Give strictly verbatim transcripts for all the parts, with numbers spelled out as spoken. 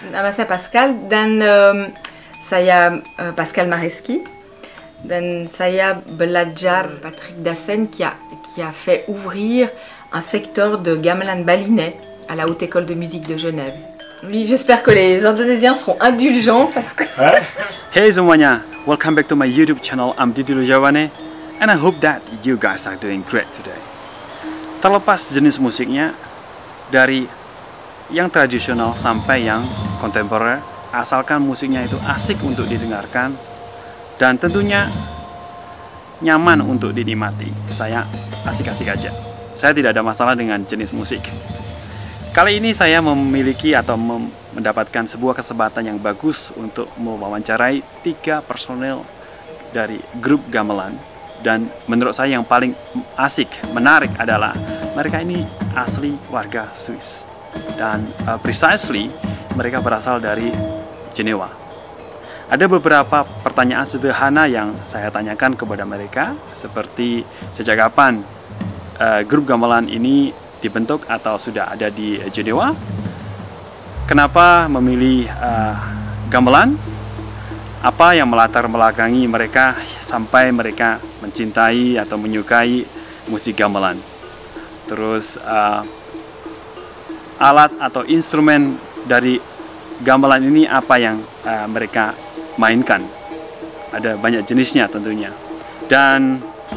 Nama saya Pascal dan um, saya uh, Pascal Mareski dan saya belajar Patrick Dassen qui a, qui a fait ouvrir un secteur de gamelan balinais à la Haute École de Musique de Genève. Oui, j'espère que les Indonésiens seront indulgents parce que... Hey semuanya, welcome back to my YouTube channel. I'm Didi Lujawane and I hope that you guys are doing great today. Terlepas jenis musiknya, dari yang tradisional sampai yang kontemporer, asalkan musiknya itu asik untuk didengarkan dan tentunya nyaman untuk dinikmati, saya asik-asik aja. Saya tidak ada masalah dengan jenis musik. Kali ini saya memiliki atau mem mendapatkan sebuah kesempatan yang bagus untuk mewawancarai tiga personel dari grup gamelan. Dan menurut saya yang paling asik, menarik adalah mereka ini asli warga Swiss. Dan uh, precisely mereka berasal dari Jenewa. Ada beberapa pertanyaan sederhana yang saya tanyakan kepada mereka, seperti sejak kapan uh, grup gamelan ini dibentuk atau sudah ada di Jenewa, kenapa memilih uh, gamelan, apa yang melatar belakangi mereka sampai mereka mencintai atau menyukai musik gamelan. Terus uh, alat atau instrumen dari gamelan ini apa yang uh, mereka mainkan. Ada banyak jenisnya tentunya. Dan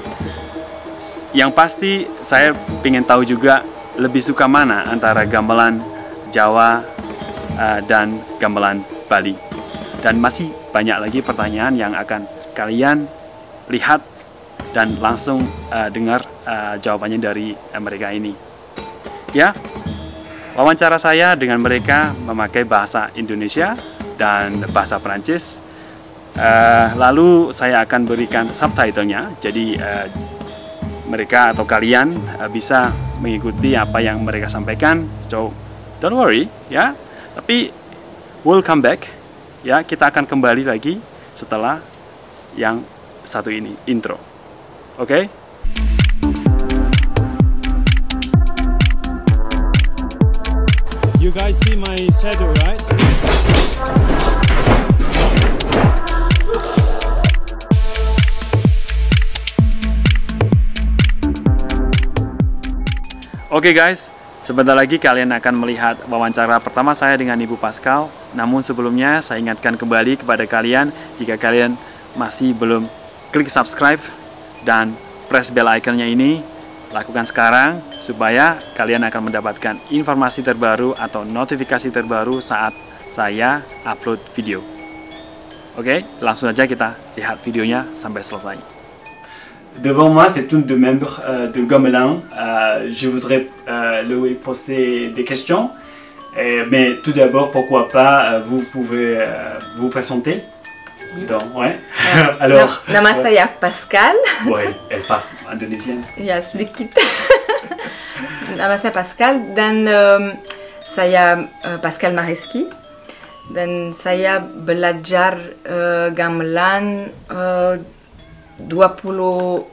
yang pasti saya ingin tahu juga lebih suka mana antara gamelan Jawa uh, dan gamelan Bali. Dan masih banyak lagi pertanyaan yang akan kalian lihat dan langsung uh, dengar uh, jawabannya dari uh, mereka ini. Ya, wawancara saya dengan mereka memakai bahasa Indonesia dan bahasa Perancis. Uh, lalu saya akan berikan subtitlenya, jadi uh, mereka atau kalian uh, bisa mengikuti apa yang mereka sampaikan. So, don't worry, ya. Tapi we'll come back. Ya, kita akan kembali lagi setelah yang satu ini, intro. Oke? Okay? You guys see my shadow, right? Oke okay guys, sebentar lagi kalian akan melihat wawancara pertama saya dengan Ibu Pascal. Namun sebelumnya saya ingatkan kembali kepada kalian, jika kalian masih belum klik subscribe dan press bell iconnya ini, lakukan sekarang supaya kalian akan mendapatkan informasi terbaru atau notifikasi terbaru saat saya upload video. Oke, langsung aja kita lihat videonya sampai selesai. Devant moi, c'est une des membres euh, de Gamelan. Euh, je voudrais euh, lui poser des questions. Euh, mais tout d'abord, pourquoi pas, euh, vous pouvez euh, vous présenter. Oui. Donc, ouais. Uh, Alors, nama ouais. saya Pascal. Ouais, elle parle indonésienne. Ya, sedikit. Nama saya Pascal dan um, saya uh, Pascal Mareski dan saya belajar uh, gamelan uh, dua puluh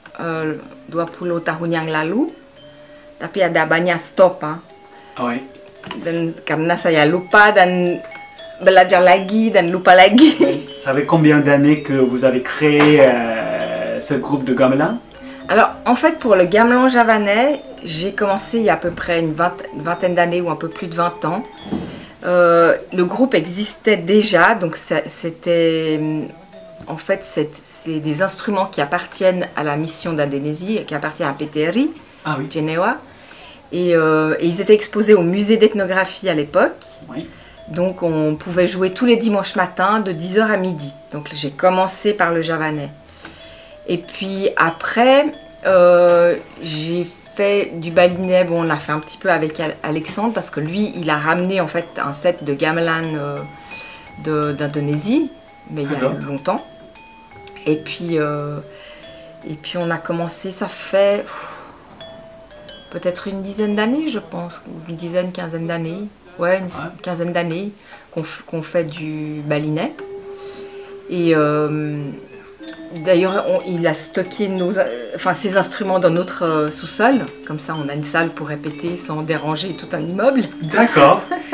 tahun yang lalu, tapi ada banyak stop, hein? Ouais. Dan karena saya lupa dan belajar lagi dan lupa lagi. Ça fait combien d'années que vous avez créé euh, ce groupe de gamelan? Alors, en fait, pour le gamelan javanais, j'ai commencé il y a à peu près une, vingt, une vingtaine d'années ou un peu plus de vingt ans. Euh, le groupe existait déjà, donc c'était... En fait, c'est des instruments qui appartiennent à la mission d'Indonésie, qui appartiennent à P T R I, ah, oui. Jenewa. Et, euh, et ils étaient exposés au musée d'ethnographie à l'époque. Oui. Donc on pouvait jouer tous les dimanches matins de dix heures à midi. Donc j'ai commencé par le javanais. Et puis après, euh, j'ai fait du balinais. Bon, on a fait un petit peu avec Alexandre parce que lui, il a ramené en fait un set de gamelan euh, d'Indonésie, mais il y a longtemps. Et puis, euh, et puis on a commencé, ça fait peut-être une dizaine d'années, je pense, une dizaine, quinzaine d'années. Ouais, une ouais. quinzaine d'années qu'on qu'on fait du balinais. Et euh, d'ailleurs, il a stocké nos, enfin, ses instruments dans notre euh, sous-sol. Comme ça, on a une salle pour répéter sans déranger tout un immeuble. D'accord.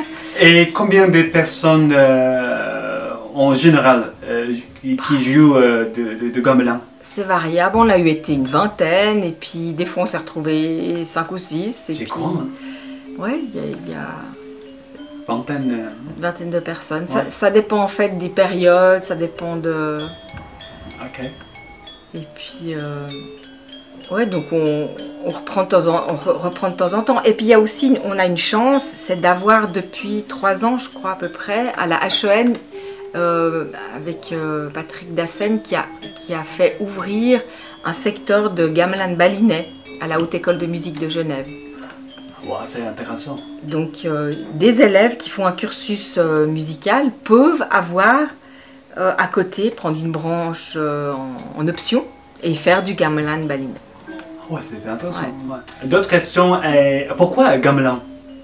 Et combien de personnes euh, en général euh, qui, qui jouent euh, de, de, de gamelan? C'est variable, on a eu été une vingtaine, et puis des fois on s'est retrouvé cinq ou six. C'est grand, hein? Oui, il y a, il y a vingtaine, euh... une vingtaine de personnes. Ouais. Ça, ça dépend en fait des périodes, ça dépend de... Ok. Et puis, euh... ouais, donc on, on, reprend de temps en, on reprend de temps en temps. Et puis il y a aussi, on a une chance, c'est d'avoir depuis trois ans, je crois à peu près, à la H E M, euh, avec euh, Patrick Dassen, qui a, qui a fait ouvrir un secteur de gamelan balinais à la Haute École de Musique de Genève. Wow, c'est intéressant. Donc euh, des élèves qui font un cursus euh, musical peuvent avoir euh, à côté, prendre une branche euh, en, en option et faire du gamelan balinais. Ouais, c'est intéressant. Ouais. Ouais. D'autres questions, euh, pourquoi gamelan?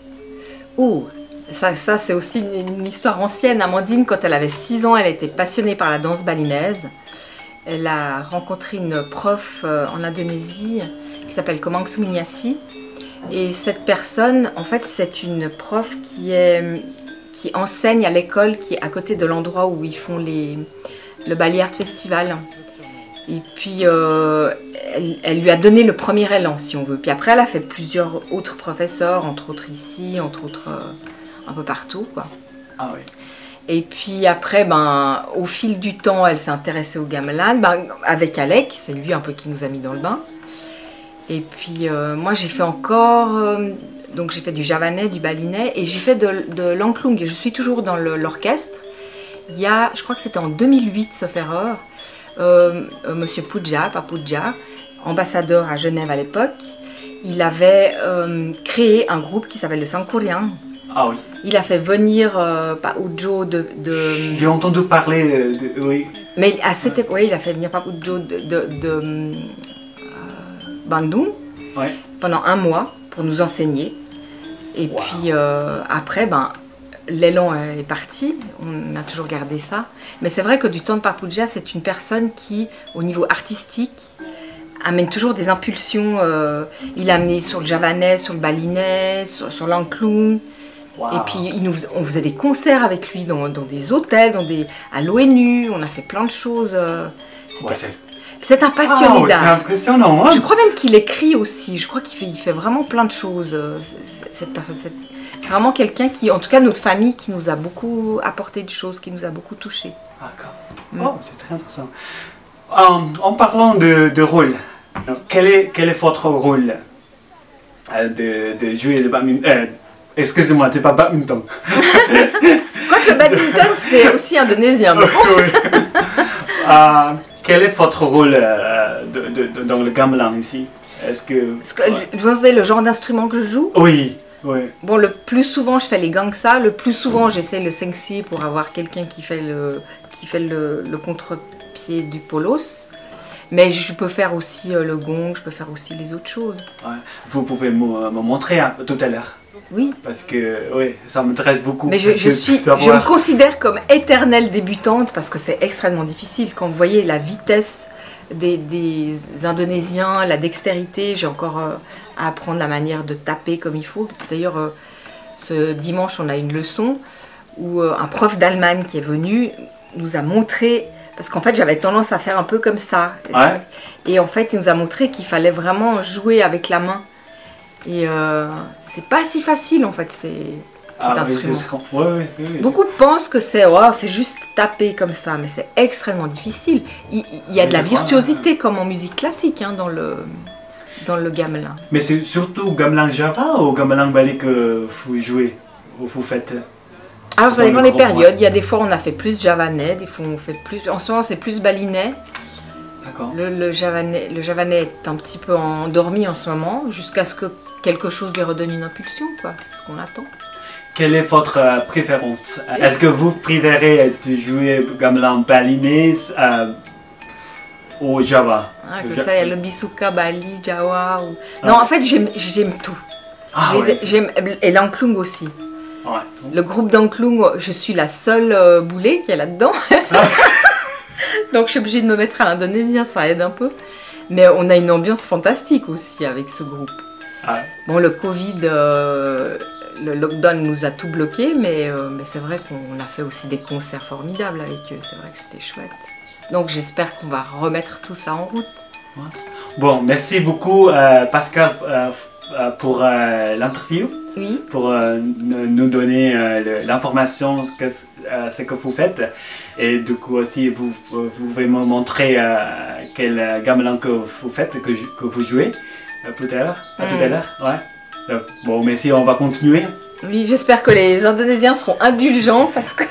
Oh, ça, ça c'est aussi une, une histoire ancienne. Amandine, quand elle avait six ans, elle était passionnée par la danse balinaise. Elle a rencontré une prof euh, en Indonésie qui s'appelle Komang Suminyasi. Et cette personne, en fait, c'est une prof qui, est, qui enseigne à l'école qui est à côté de l'endroit où ils font les, le Bali Art Festival. Et puis, euh, elle, elle lui a donné le premier élan, si on veut. Puis après, elle a fait plusieurs autres professeurs, entre autres ici, entre autres euh, un peu partout, quoi. Ah oui. Et puis après, ben, au fil du temps, elle s'est intéressée au gamelan, ben, avec Alec, c'est lui un peu qui nous a mis dans le bain. Et puis euh, moi j'ai fait encore, euh, donc j'ai fait du javanais, du balinais et j'ai fait de, de l'angklung. Et je suis toujours dans l'orchestre. Il y a, je crois que c'était en deux mille huit, sauf erreur, euh, euh, Monsieur Puja, Papuja, ambassadeur à Genève à l'époque, il avait euh, créé un groupe qui s'appelle le Sangkuriang. Ah oui. Il a fait venir euh, Papujo de... de... J'ai entendu parler de... Oui. Mais à cette époque, oui, il a fait venir Papujo de... de, de Bandung, ouais. Pendant un mois pour nous enseigner. Et wow. Puis euh, après, ben, l'élan est parti, on a toujours gardé ça. Mais c'est vrai que du temps de Papuja, c'est une personne qui, au niveau artistique, amène toujours des impulsions. Euh, il a amené sur le javanais, sur le balinais, sur, sur l'angklung. Wow. Et puis il nous, on faisait des concerts avec lui dans, dans des hôtels, dans des, à l'ONU, on a fait plein de choses. Euh, ouais, c'est un passionné ah, d'art. C'est impressionnant. Hein? Je crois même qu'il écrit aussi. Je crois qu'il fait, il fait vraiment plein de choses. Cette personne, c'est vraiment quelqu'un qui, en tout cas, notre famille, qui nous a beaucoup apporté de choses, qui nous a beaucoup touchés. D'accord. Mm. Oh, c'est très intéressant. En, en parlant de, de rôle, quel est, quel est votre rôle de, de jouer le badminton? euh, Excusez-moi, c'est pas badminton. Quoique le badminton, c'est aussi indonésien. Mais bon. uh, Quel est votre rôle euh, de, de, de, dans le gamelan ici? Est-ce que... Est-ce que ouais. Vous entendez le genre d'instrument que je joue? Oui, oui. Bon, le plus souvent, je fais les gangsa. Le plus souvent, j'essaie le sengsi pour avoir quelqu'un qui fait le, qui fait le, le contre-pied du polos. Mais je peux faire aussi euh, le gong, je peux faire aussi les autres choses. Ouais. Vous pouvez me, me montrer hein, tout à l'heure. Oui. Parce que oui, ça m'intéresse beaucoup. Mais je, je, suis, je me considère comme éternelle débutante parce que c'est extrêmement difficile. Quand vous voyez la vitesse des, des Indonésiens, la dextérité, j'ai encore euh, à apprendre la manière de taper comme il faut. D'ailleurs, euh, ce dimanche, on a une leçon où euh, un prof d'Allemagne qui est venu nous a montré, parce qu'en fait, j'avais tendance à faire un peu comme ça. Ouais. Et en fait, il nous a montré qu'il fallait vraiment jouer avec la main. Et euh, c'est pas si facile en fait, c'est cet ah, instrument. Oui, oui, oui, oui, beaucoup pensent que c'est oh, c'est juste taper comme ça, mais c'est extrêmement difficile. Il, il y a de la virtuosité vrai. Comme en musique classique hein, dans le dans le gamelan. Mais c'est surtout gamelan java ou gamelan bali que vous jouez ou vous faites? Alors ça dépend des périodes. Il y a des fois on a fait plus javanais, des fois on fait plus. En ce moment c'est plus balinais. Le, le, javanais, le javanais est un petit peu endormi en ce moment, jusqu'à ce que quelque chose lui redonne une impulsion, quoi. C'est ce qu'on attend. Quelle est votre euh, préférence? Est-ce que vous préférez de jouer gamelan balinais euh, ou java? Ah, comme ça, il y a le bisuka, bali, jawa. Ou... Ah. Non, en fait, j'aime tout. Ah, ouais. Et l'angklung aussi. Ouais. Le groupe d'angklung, je suis la seule euh, boulet qui est là-dedans. Donc je suis obligée de me mettre à l'indonésien, ça aide un peu. Mais on a une ambiance fantastique aussi avec ce groupe. Ah. Bon, le Covid, euh, le lockdown nous a tout bloqué, mais, euh, mais c'est vrai qu'on a fait aussi des concerts formidables avec eux, c'est vrai que c'était chouette. Donc j'espère qu'on va remettre tout ça en route. Bon, merci beaucoup euh, Pascal euh, pour euh, l'interview, oui. pour euh, nous donner euh, l'information que euh, ce que vous faites, et du coup aussi vous, vous pouvez me montrer euh, quel gamelan que vous faites, que, que vous jouez euh, tout à l'heure. Mm. Tout à l'heure, ouais. Euh, bon, merci, on va continuer. Oui, j'espère que les Indonésiens seront indulgents parce que.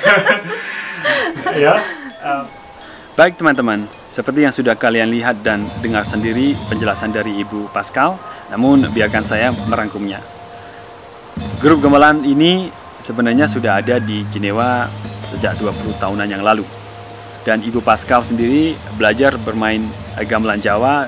Ya. Uh, Baik teman-teman, seperti yang sudah kalian lihat dan dengar sendiri penjelasan dari Ibu Pascal, namun biarkan saya merangkumnya. Grup gamelan ini sebenarnya sudah ada di Jenewa sejak dua puluh tahunan yang lalu. Dan Ibu Pascal sendiri belajar bermain gamelan Jawa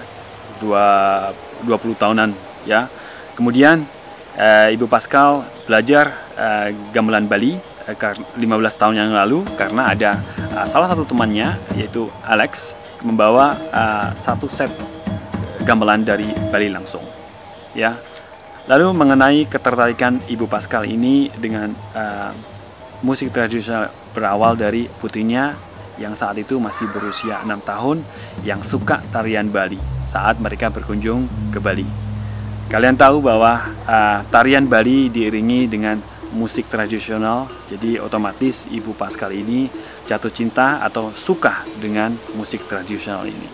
dua puluh tahunan ya. Kemudian eh, Ibu Pascal belajar eh, gamelan Bali lima belas tahun yang lalu karena ada uh, salah satu temannya yaitu Alex membawa uh, satu set gamelan dari Bali langsung ya. Lalu mengenai ketertarikan Ibu Pascal ini dengan uh, musik tradisional berawal dari putrinya yang saat itu masih berusia enam tahun yang suka tarian Bali saat mereka berkunjung ke Bali. Kalian tahu bahwa uh, tarian Bali diiringi dengan musik tradisional, jadi otomatis Ibu Pascal ini jatuh cinta atau suka dengan musik tradisional ini.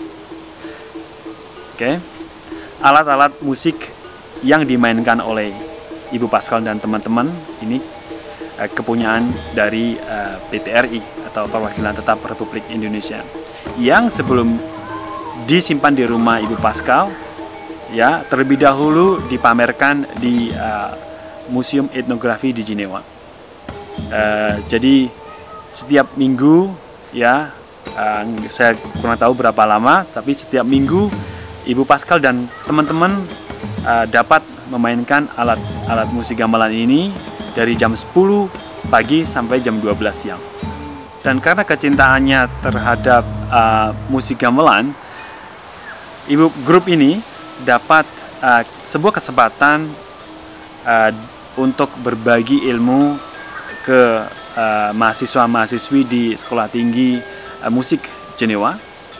Oke, alat-alat musik yang dimainkan oleh Ibu Pascal dan teman-teman ini eh, kepunyaan dari eh, P T R I atau Perwakilan Tetap Republik Indonesia, yang sebelum disimpan di rumah Ibu Pascal, ya terlebih dahulu dipamerkan di eh, Museum Etnografi di Jenewa. Uh, jadi setiap minggu ya, uh, saya kurang tahu berapa lama, tapi setiap minggu Ibu Pascal dan teman-teman uh, dapat memainkan alat-alat musik gamelan ini dari jam sepuluh pagi sampai jam dua belas siang. Dan karena kecintaannya terhadap uh, musik gamelan, ibu grup ini dapat uh, sebuah kesempatan uh, untuk berbagi ilmu ke uh, mahasiswa-mahasiswi di Sekolah Tinggi uh, Musik Jenewa.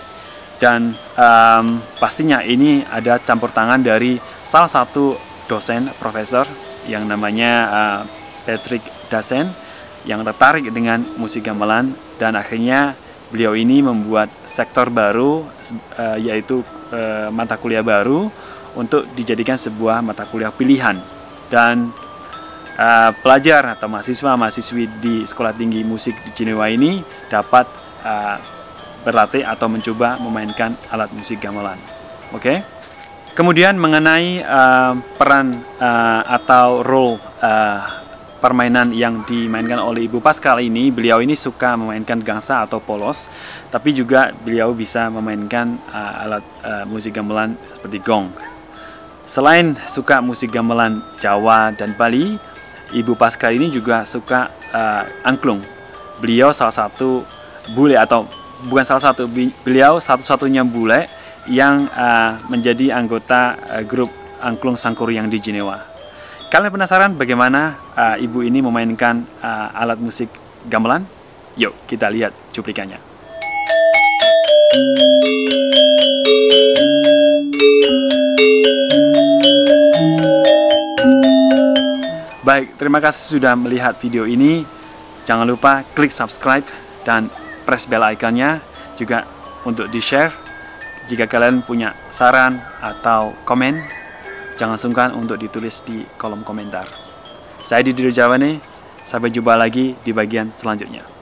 Dan um, pastinya ini ada campur tangan dari salah satu dosen profesor yang namanya uh, Patrick Dasen yang tertarik dengan musik gamelan, dan akhirnya beliau ini membuat sektor baru uh, yaitu uh, mata kuliah baru untuk dijadikan sebuah mata kuliah pilihan. Dan Uh, pelajar atau mahasiswa-mahasiswi di Sekolah Tinggi Musik di Jenewa ini dapat uh, berlatih atau mencoba memainkan alat musik gamelan. Oke. Okay? Kemudian mengenai uh, peran uh, atau role uh, permainan yang dimainkan oleh Ibu Pascal ini, beliau ini suka memainkan gangsa atau polos, tapi juga beliau bisa memainkan uh, alat uh, musik gamelan seperti gong. Selain suka musik gamelan Jawa dan Bali, Ibu Pascal ini juga suka uh, angklung. Beliau salah satu bule, atau bukan salah satu, beliau satu-satunya bule yang uh, menjadi anggota uh, grup angklung Sangkuriang di Jenewa. Kalian penasaran bagaimana uh, ibu ini memainkan uh, alat musik gamelan? Yuk kita lihat cuplikannya. Baik, terima kasih sudah melihat video ini. Jangan lupa klik subscribe dan press bell iconnya, juga untuk di-share. Jika kalian punya saran atau komen, jangan sungkan untuk ditulis di kolom komentar. Saya Didi Jawane, sampai jumpa lagi di bagian selanjutnya.